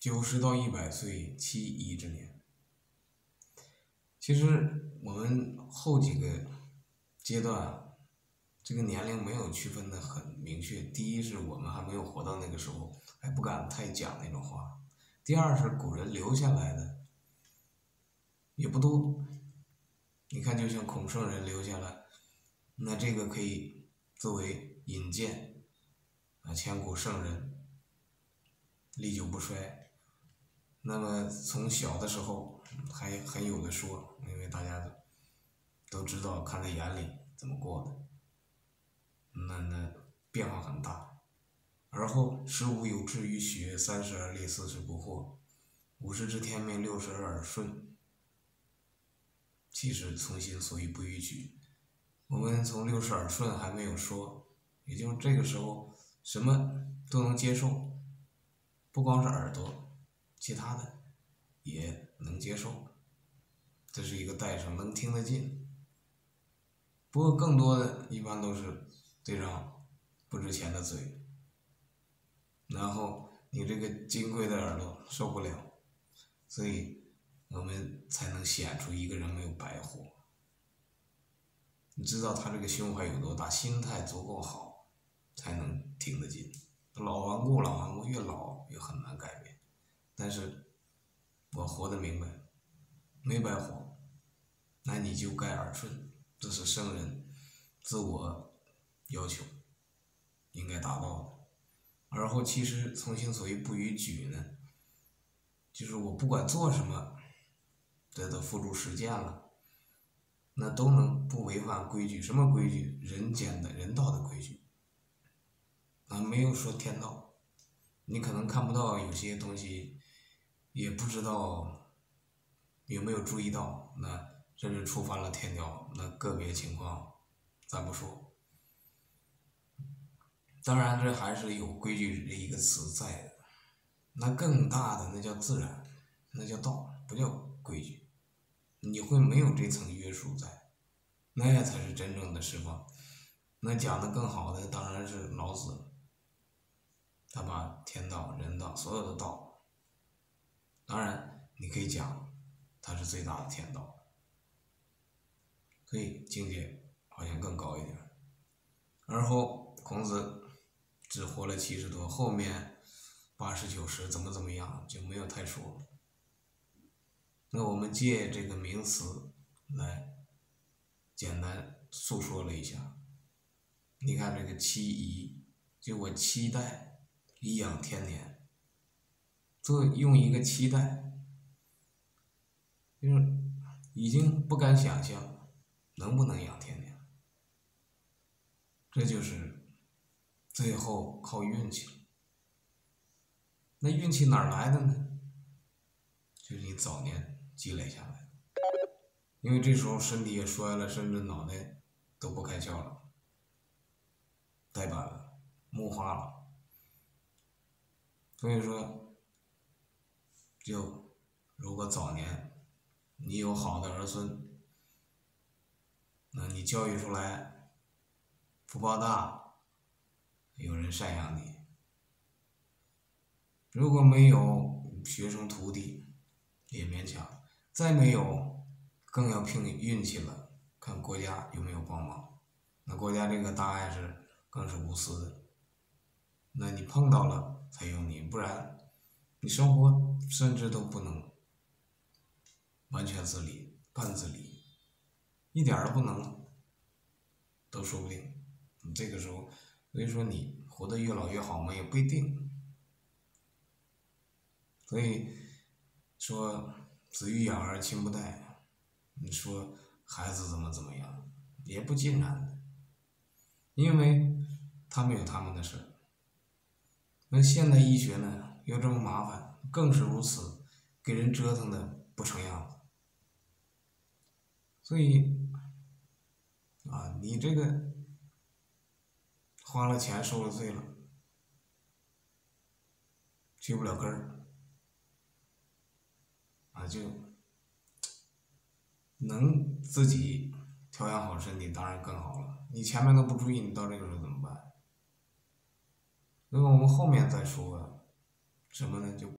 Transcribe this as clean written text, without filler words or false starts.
90到100岁，其一之年。其实我们后几个阶段，这个年龄没有区分的很明确。第一是我们还没有活到那个时候，还不敢太讲那种话。第二是古人留下来的也不多。你看，就像孔圣人留下了，那这个可以作为引荐啊，千古圣人，历久不衰。那么从小的时候还很有的说，因为大家都知道，看在眼里怎么过的，那变化很大。而后15有志于学，30而立，40不惑，50知天命，60而耳顺，其实从心所欲不逾矩。我们从60耳顺还没有说，也就是这个时候什么都能接受，不光是耳朵，其他的也能接受，这是一个代称，能听得进。不过更多的一般都是这张不值钱的嘴，然后你这个金贵的耳朵受不了，所以我们才能显出一个人没有白活。你知道他这个胸怀有多大，心态足够好，才能听得进。老顽固，越老越很难改变。但是我活得明白，没白活，那你就该耳顺，这是圣人自我要求应该达到的。而后其实从心所欲不逾矩呢，就是我不管做什么，这都付诸实践了，那都能不违反规矩。什么规矩？人间的人道的规矩啊，没有说天道。你可能看不到有些东西，也不知道有没有注意到，那甚至触犯了天条，那个别情况咱不说。当然这还是有规矩这一个词在的，那更大的那叫自然，那叫道，不叫规矩。你会没有这层约束在，那才是真正的释放。那讲的更好的当然是老子，他把天道、人道所有的道，当然你可以讲他是最大的天道，所以境界好像更高一点。而后孔子只活了70多，后面80、90怎么样就没有太说了。那我们借这个名词来简单诉说了一下。你看这个期宜，就我期待颐养天年，用一个期待，就是已经不敢想象能不能养天年，这就是最后靠运气。那运气哪儿来的呢？就是你早年积累下来的，因为这时候身体也衰了，甚至脑袋都不开窍了，呆板了，木化了。所以说，就如果早年你有好的儿孙，那你教育出来福报大，有人赡养你。如果没有学生徒弟，也勉强，再没有更要凭运气了，看国家有没有帮忙。那国家这个大爱是更是无私的，那你碰到了才有你，不然你生活甚至都不能完全自理、半自理，一点儿都不能，都说不定。你这个时候，所以说你活得越老越好嘛，也不一定。所以说子欲养而亲不待，你说孩子怎么样，也不尽然的，因为他们有他们的事。那现代医学呢又这么麻烦，更是如此，给人折腾的不成样子。所以啊，你这个花了钱受了罪了，去不了根儿啊，就能自己调养好身体当然更好了。你前面都不注意，你到这个时候怎么办？那么我们后面再说什么呢？就